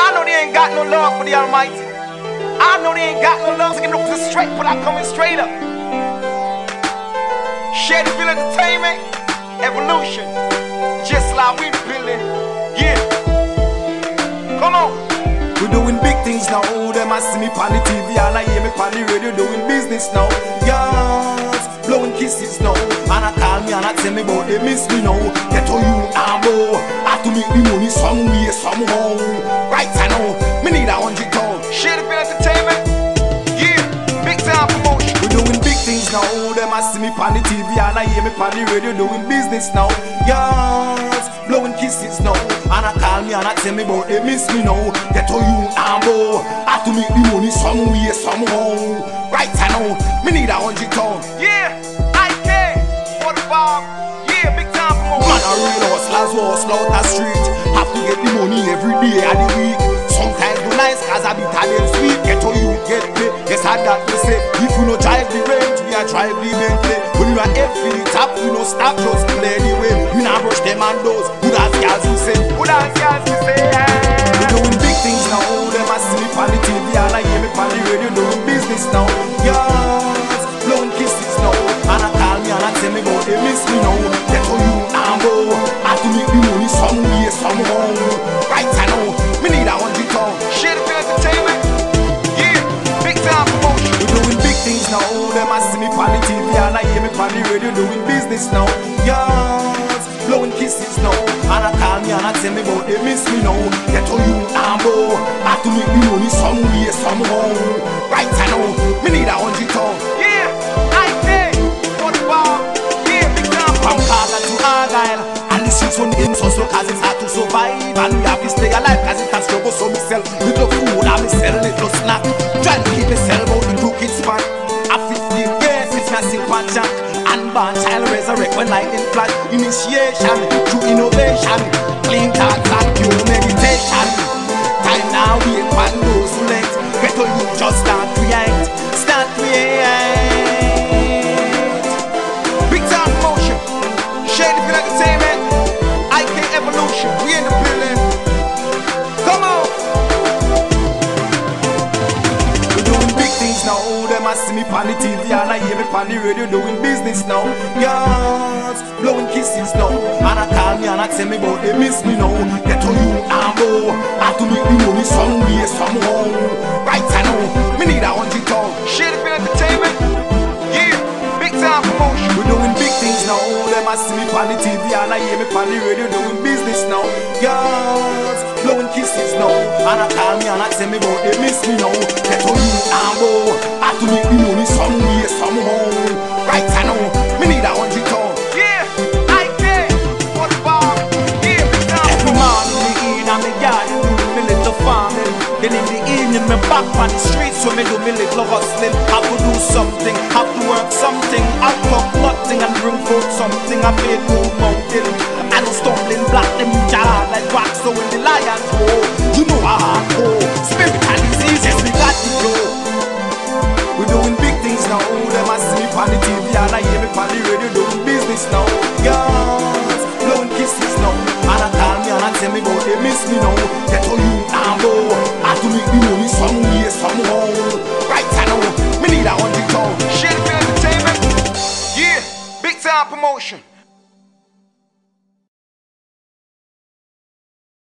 I know they ain't got no love for the Almighty. I know they ain't got no love to give them straight, but I'm coming straight up. Shadyville Entertainment, evolution, just like we building. Yeah, come on. We doing big things now. Them I see me on the TV and I hear me on the radio doing business now. Yes, blowing kisses now. And I call me and I tell me about they miss me now. Get to you and more. I have to make the money some way, somehow. Right I know, me need 100 pounds. Shadyville Entertainment, yeah, big time promotion. We doing big things now. Them I see me on the TV and I hear me on the radio doing business now. Yes, blowing kisses now. And I call me and I tell me about they miss me now. Get to you and more. I have to make the money some way, somehow. Right I know, me need 100 pounds. Yeah, I can. For the bomb, yeah, big time promotion. Man, a real hustlers hustle out the street. Have to get the money every day of the week. Sometimes do nice cause I be tired sweet. Get to you, get paid. Yes, I got to say. If you no drive the range, we a drive the Bentley. When you are head for the top, you no stop, just play the way. You not brush them and those. Good as girls who say. Good as girls who say. We doing big things now. Them I see me on the TV and I hear me on the radio doing business now. Yes, blowing kisses now. And I call me and I tell me about they miss me now. Get to you and more. I have to make the money some way, somehow. Right I know, me need 100 pounds. Shadyville Entertainment, yeah, big time promotion. We doing big things now. Them I see me on the TV and I hear me on the radio doing business now. Yes, blowing kisses now. And I call me and I tell me about they miss me now. Get to you and more. I have to make the money some way, somehow. Right I know, me need 100 pounds. Yeah, I can. For the bomb, yeah, big time From promotion. Carter to Argyle. And the streets on in so cause it's hard to survive. And we have to stay alive cause it can struggle. So me sell little food and me sell little snack. Trying to keep myself out the crooked spot. At 15 years since I sing one jack. And born child resurrect when lightning flash. Initiation through innovation. Clean thoughts and pure meditation. Time now we one those who late. Get to you just start create. Start create. Big time promotion. Shadyville Entertainment, IK Evolution, we in the building. Come on. We doing big things now. Them I see me on the TV and I hear me on the radio doing business now. Yes, blowing kisses now. And I call me and I tell me about they miss me now. Get to you and more. I have to make the money some way, somehow. Right I know, me need 100 pounds. Shadyville Entertainment, yeah, big time promotion. We doing big things now. Them I see me on the TV and I hear me on the radio doing business now. Yes, blowing kisses now. And I call me and I tell me about they miss me now. Get to you and more. I have to make the money some way, somehow. Right I know, me need 100 pounds. Yeah, I can. For the bomb, yeah, big time Every promotion. morning in my yard, doing me little farming. Then in the evening, me back on the streets, so me do me little hustling. Have to do something, have to work something. Have to talk nothing and bring forth something. I feel good mountain.